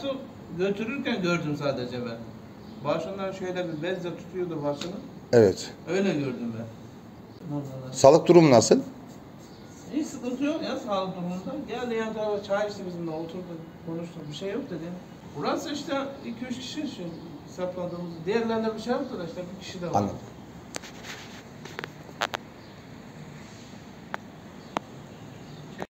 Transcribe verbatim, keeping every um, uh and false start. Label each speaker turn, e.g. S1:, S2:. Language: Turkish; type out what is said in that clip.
S1: Baktım, götürürken gördüm sadece ben. Başından şöyle bir bezle tutuyordu başını.
S2: Evet.
S1: Öyle gördüm ben.
S2: Sağlık durumu nasıl?
S1: Hiç sıkıntı yok ya sağlık durumunda. Geldi yan tarafa çay içti bizimle, oturdu, konuştu. Bir şey yok dedi. Burası işte iki üç kişi şu hesapladığımız. Diğerlerine bir şey yoktu da işte bir kişi de var.
S2: Anladım.